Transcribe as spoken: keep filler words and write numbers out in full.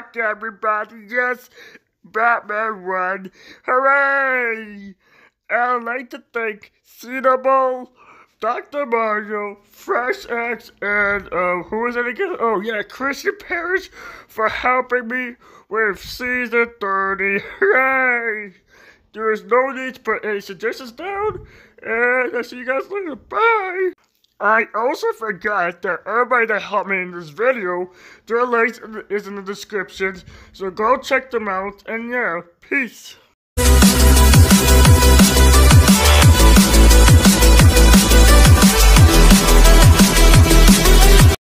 back, everybody. Yes, Batman won. Hooray! And I'd like to thank Cenabull, Doctor Mario, Fresh X, and uh, who was it again? Oh yeah, Christian Parrish for helping me with season thirty. Hooray! There is no need to put any suggestions down, and I'll see you guys later. Bye! I also forgot that everybody that helped me in this video, their links is in the description, so go check them out, and yeah, peace.